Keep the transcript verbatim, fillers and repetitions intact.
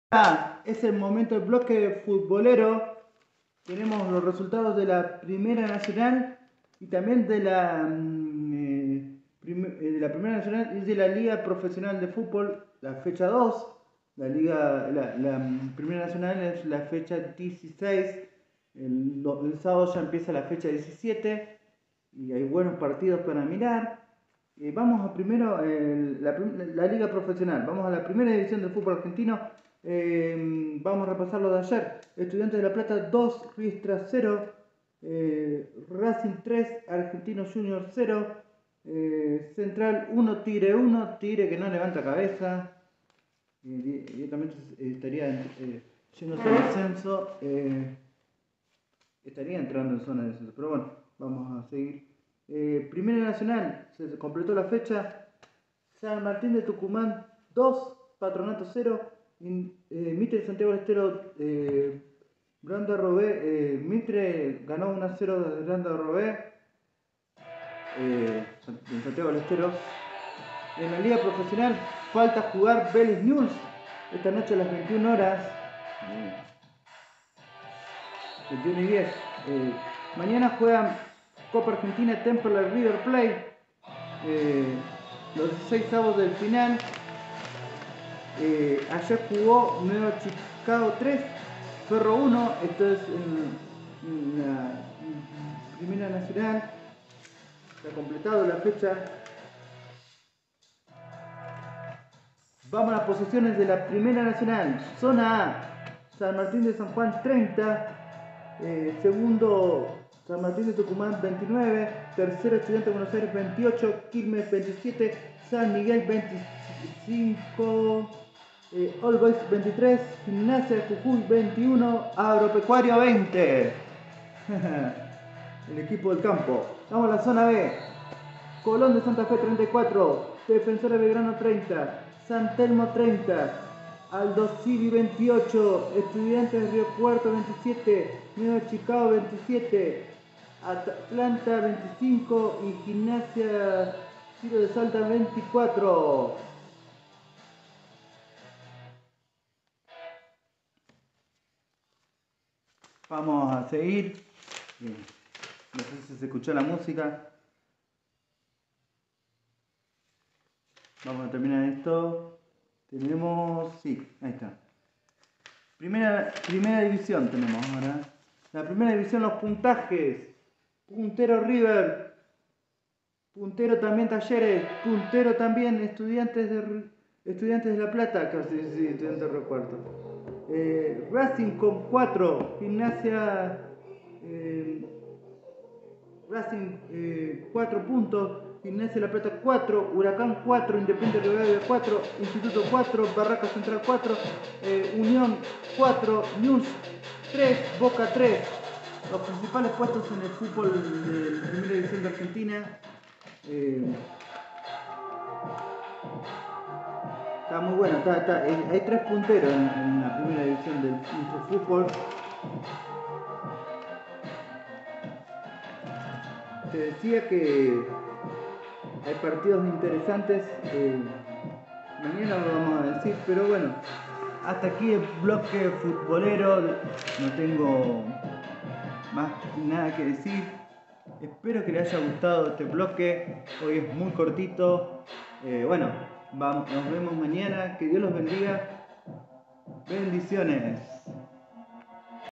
Ah, es el momento del bloque futbolero. Tenemos los resultados de la Primera Nacional y también de la, mm, eh, prim- eh, de la Primera Nacional y de la Liga Profesional de Fútbol, la fecha dos. La Liga, la, la, mm, Primera Nacional es la fecha dieciséis. El, do- el sábado ya empieza la fecha diecisiete y hay buenos partidos para mirar. Eh, vamos a primero eh, la, prim- la Liga Profesional. Vamos a la primera división del fútbol argentino. Eh, vamos a repasar lo de ayer. Estudiantes de La Plata dos, Riestra cero, eh, Racing tres, Argentino Junior cero, eh, Central uno, Tigre uno, Tigre que no levanta cabeza, eh, di- directamente eh, estaría eh, yéndose al descenso, eh, estaría entrando en zona de descenso, pero bueno, vamos a seguir. Eh, Primera Nacional, se completó la fecha. San Martín de Tucumán dos, Patronato cero, in- eh, Mitre Santiago del Estero, eh, Branda Robé, eh, Mitre ganó uno a cero de Branda Robé, eh, en Santiago del Estero. En la Liga Profesional falta jugar Vélez News esta noche a las veintiuna horas, eh, veintiuna y diez. Eh, mañana juegan Copa Argentina Temple River Plate, eh, los dieciséis avos del final. Eh, ayer jugó Nueva Chicago tres, Ferro uno, esto es en, en la Primera Nacional. Se ha completado la fecha. Vamos a las posiciones de la Primera Nacional. Zona A, San Martín de San Juan treinta, eh, segundo San Martín de Tucumán veintinueve, tercero Estudiantes de Buenos Aires veintiocho, Quilmes veintisiete, San Miguel veinticinco, eh, All Boys veintitrés, Gimnasia de Jujuy veintiuno, Agropecuario veinte. El equipo del campo. Vamos a la zona B. Colón de Santa Fe treinta y cuatro, Defensor de Belgrano treinta, San Telmo treinta, Aldo Civi veintiocho, Estudiantes de Río Cuarto veintisiete, Nueva Chicago veintisiete, Atlanta veinticinco y Gimnasia Tiro de Salta veinticuatro. Vamos a seguir. Bien. No sé si se escuchó la música. Vamos a terminar esto. Tenemos... Sí, ahí está. Primera, primera división tenemos ahora. La primera división, los puntajes. Puntero River. Puntero también Talleres. Puntero también Estudiantes de, Estudiantes de La Plata. Casi, sí, Estudiantes de Río Cuarto. Eh, Racing con cuatro. Gimnasia... Eh, Racing eh, cuatro puntos, Gimnasia de La Plata cuatro, Huracán cuatro, Independiente Rivadavia cuatro, Instituto cuatro, Barraca Central cuatro, eh, Unión cuatro, News tres, Boca tres. Los principales puestos en el fútbol de la Primera División de Argentina. Eh, está muy bueno, está, está, eh, hay tres punteros en, en la Primera División de nuestro fútbol. Te decía que hay partidos interesantes, eh, mañana lo vamos a decir, pero bueno, hasta aquí el bloque futbolero, no tengo más nada que decir. Espero que les haya gustado este bloque, hoy es muy cortito. Eh, bueno, vamos, nos vemos mañana, que Dios los bendiga, bendiciones.